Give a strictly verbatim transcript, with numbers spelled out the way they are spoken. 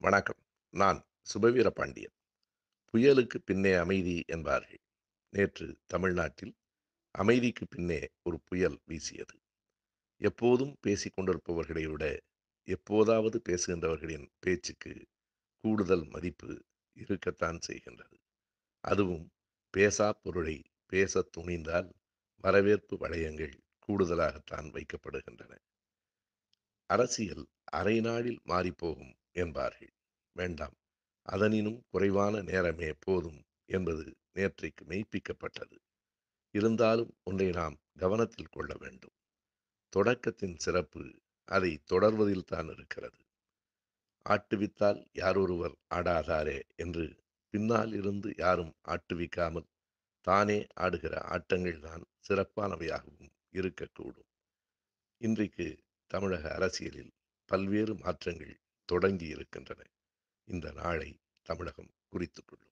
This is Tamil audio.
வணக்கம். நான் சுபவீர பாண்டியன். புயலுக்கு பின்னே அமைதி என்பார்கள். நேற்று தமிழ்நாட்டில் அமைதிக்கு பின்னே ஒரு புயல் வீசியது. எப்போதும் பேசிக் கொண்டிருப்பவர்களை விட எப்போதாவது பேசுகின்றவர்களின் பேச்சுக்கு கூடுதல் மதிப்பு இருக்கத்தான் செய்கின்றது. அதுவும் பேசாப் பொருளை பேசத் துணிந்தால் வரவேற்பு வளையங்கள் கூடுதலாகத்தான் வைக்கப்படுகின்றன. அரசியல் அரை நாளில் மாறிப்போகும் என்பார்கள். வேண்டாம், அதனினும் குறைவான நேரமே போதும் என்பது நேற்றைக்கு மெய்ப்பிக்கப்பட்டது. இருந்தாலும் ஒன்றை நாம் கவனத்தில் கொள்ள வேண்டும். தொடக்கத்தின் சிறப்பு அதை தொடர்வதில்தான் இருக்கிறது. ஆட்டுவித்தால் யாரொருவர் ஆடாதாரே என்று பின்னால் இருந்து யாரும் ஆட்டுவிக்காமல் தானே ஆடுகிற ஆட்டங்கள்தான் சிறப்பானவையாகவும் இருக்கக்கூடும். இன்றைக்கு தமிழக அரசியலில் பல்வேறு மாற்றங்கள் தொடங்கி இருக்கின்றன. இந்த நாளை தமிழகம் குறித்துக் கொள்ளும்.